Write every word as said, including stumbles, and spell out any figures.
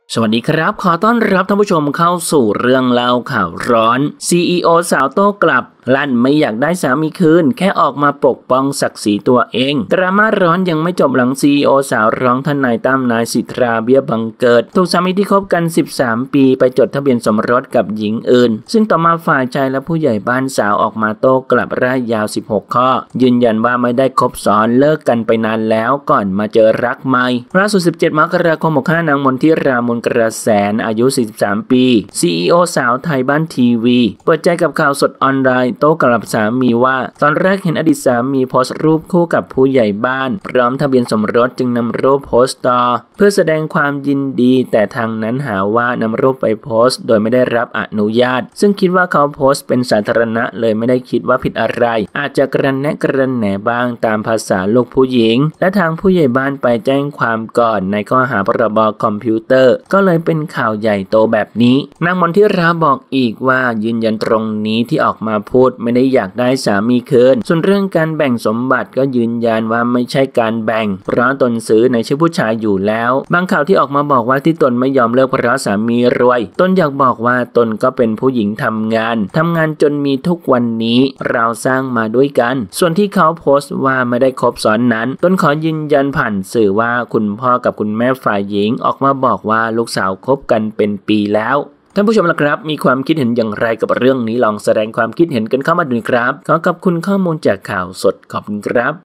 สวัสดีครับขอต้อนรับท่านผู้ชมเข้าสู่เรื่องเล่าข่าวร้อน ซี อี โอ สาวโต้กลับลั่นไม่อยากได้สามีคืนแค่ออกมาปกป้องศักดิ์ศรีตัวเองดราม่าร้อนยังไม่จบหลัง ซี อี โอ สาวร้องทนายตั้มนายสิทธาเบี้ยบังเกิดถูกสามีที่คบกันสิบสามปีไปจดทะเบียนสมรสกับหญิงอื่นซึ่งต่อมาฝ่ายชายและผู้ใหญ่บ้านสาวออกมาโต้กลับร่ายยาวสิบหกข้อยืนยันว่าไม่ได้คบซ้อนเลิกกันไปนานแล้วก่อนมาเจอรักใหม่ล่าสุดสิบเจ็ดมกราคมหกสิบห้านางมนทิรามนกระแสนอายุสี่สิบสามปี ซี อี โอ สาวไทยบ้านทีวีเปิดใจกับข่าวสดออนไลน์โต้กลับสามีว่าตอนแรกเห็นอดีตสามีโพสต์รูปคู่กับผู้ใหญ่บ้านพร้อมทะเบียนสมรสจึงนำรูปโพสต์ต่อเพื่อแสดงความยินดีแต่ทางนั้นหาว่านำรูปไปโพสต์โดยไม่ได้รับอนุญาตซึ่งคิดว่าเขาโพสต์เป็นสาธารณะเลยไม่ได้คิดว่าผิดอะไรอาจจะกระแนะกระแหนบ้างตามภาษาลูกผู้หญิงและทางผู้ใหญ่บ้านไปแจ้งความก่อนในข้อหาพรบคอมพิวเตอร์ก็เลยเป็นข่าวใหญ่โตแบบนี้นางมนทิราบอกอีกว่ายืนยันตรงนี้ที่ออกมาพูดไม่ได้อยากได้สามีคืนส่วนเรื่องการแบ่งสมบัติก็ยืนยันว่าไม่ใช่การแบ่งเพราะตนซื้อในชื่อผู้ชายอยู่แล้วบางข่าวที่ออกมาบอกว่าที่ตนไม่ยอมเลิกเพราะสามีรวยตนอยากบอกว่าตนก็เป็นผู้หญิงทำงานทำงานจนมีทุกวันนี้เราสร้างมาด้วยกันส่วนที่เขาโพสต์ว่าไม่ได้คบซ้อนนั้นตนขอยืนยันผ่านสื่อว่าคุณพ่อกับคุณแม่ฝ่ายหญิงออกมาบอกว่าลูกสาวคบกันเป็นปีแล้วท่านผู้ชมล่ะครับมีความคิดเห็นอย่างไรกับเรื่องนี้ลองแสดงความคิดเห็นกันเข้ามาดูครับขอขอบคุณข้อมูลจากข่าวสดขอบคุณครับ